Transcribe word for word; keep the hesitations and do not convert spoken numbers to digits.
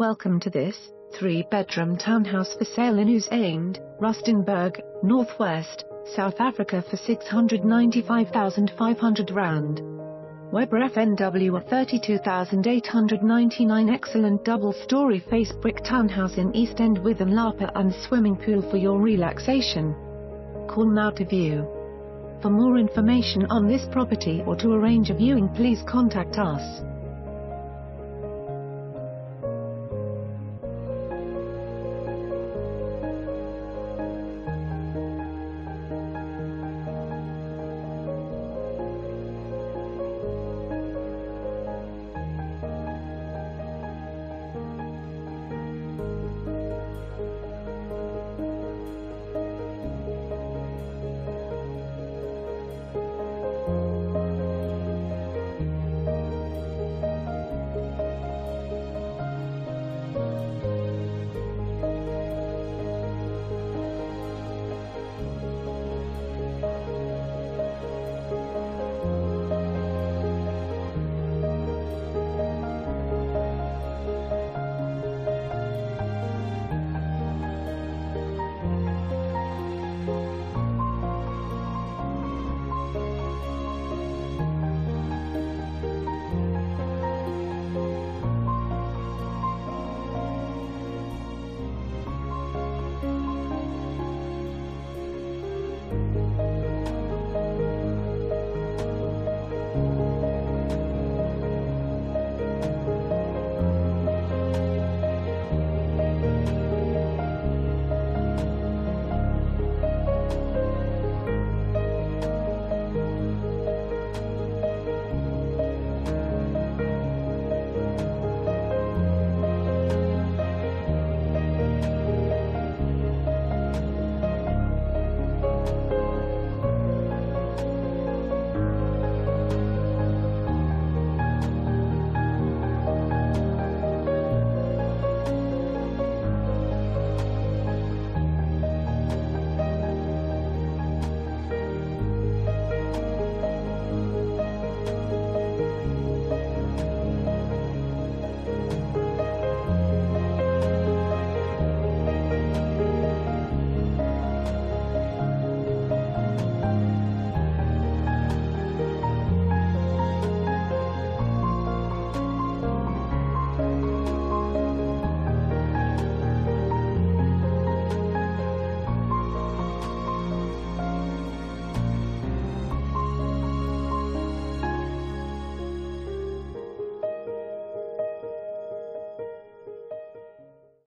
Welcome to this three-bedroom townhouse for sale in Einde, Rustenburg, Northwest, South Africa for six hundred ninety-five thousand five hundred rand. Web Ref N W R three two eight nine nine. Excellent double-story face brick townhouse in East End with an lapa and swimming pool for your relaxation. Call now to view. For more information on this property or to arrange a viewing, please contact us.